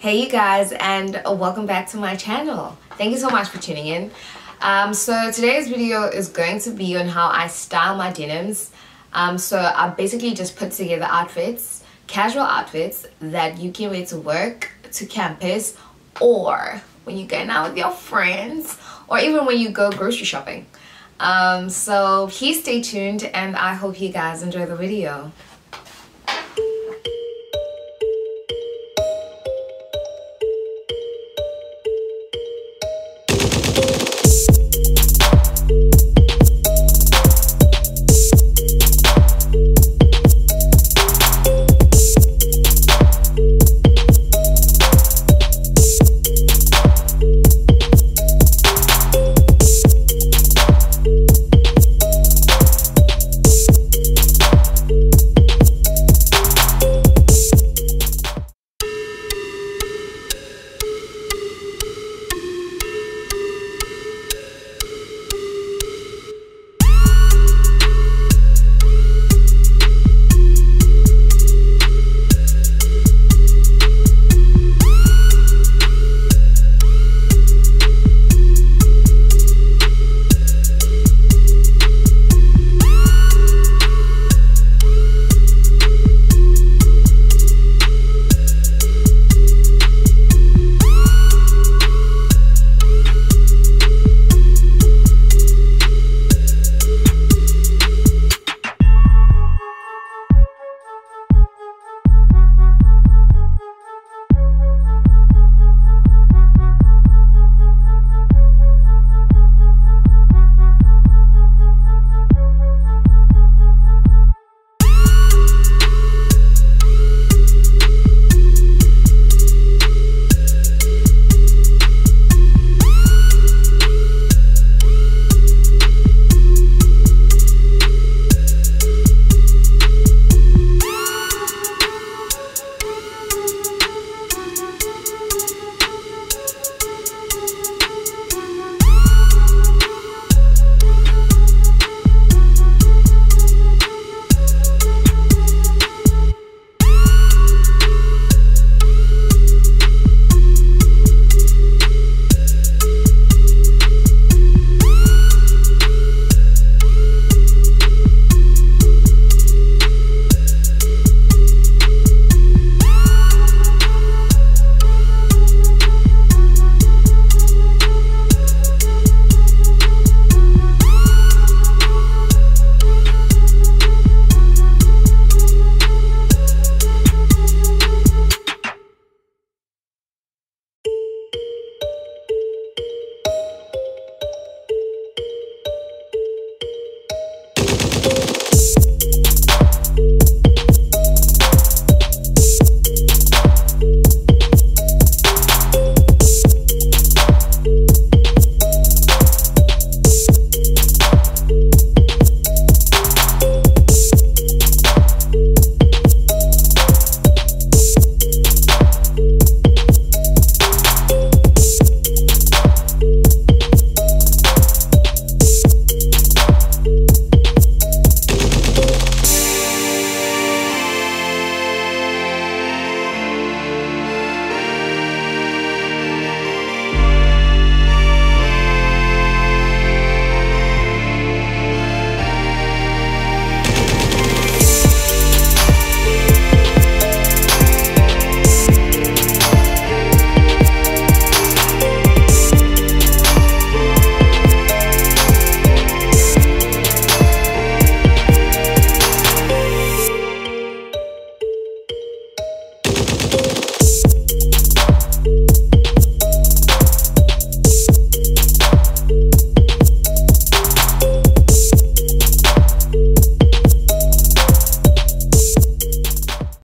Hey you guys, and welcome back to my channel. Thank you so much for tuning in. So today's video is going to be on how I style my denims. So I basically just put together outfits, casual outfits that you can wear to work, to campus, or when you're going out with your friends, or even when you go grocery shopping. So please stay tuned and I hope you guys enjoy the video.